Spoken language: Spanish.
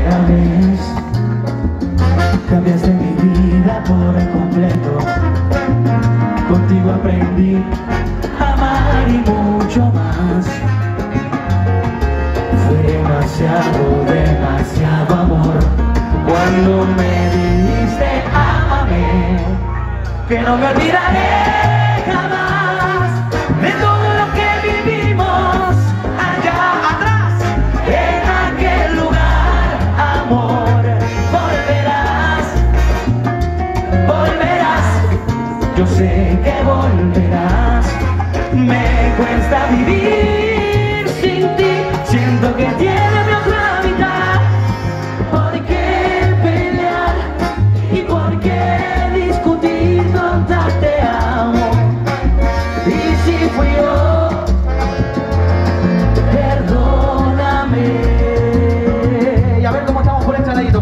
primera vez cambiaste mi vida por completo. Contigo aprendí a amar y mucho más. Fue demasiado, demasiado amor cuando me dijiste ámame, que no me olvidaré jamás de todo lo que vivimos allá atrás, en aquel lugar, amor. Volverás, volverás, yo sé que volverás. Me cuesta vivir sin ti, siento que tiene mi otra mitad. ¿Por qué pelear y por qué discutir contra te amo? Y si fui yo, perdóname. Y a ver cómo estamos por este ladito.